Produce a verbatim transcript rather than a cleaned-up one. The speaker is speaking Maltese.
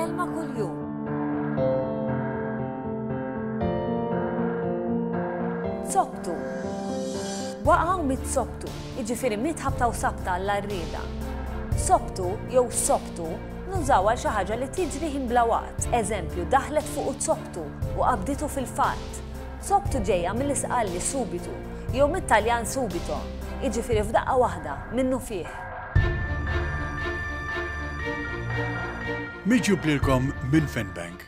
l-elma kuljum. Sobtu. Waqgħu mit-sobtu, jiġifieri mitħabta u sabta għall-arrieda. Sobtu jew sobtu nużaw għal xi ħaġa li tiġri ħin bla waqt. Eżempju, daħlet fuq sobtu u qabditu fil-fatt. Sobtu ġejja mill-isqalli subitu jew mit-Taljan subito, jiġifieri f'daqqa waħda minnu fih. Miġjub lilkom minn Fenbank.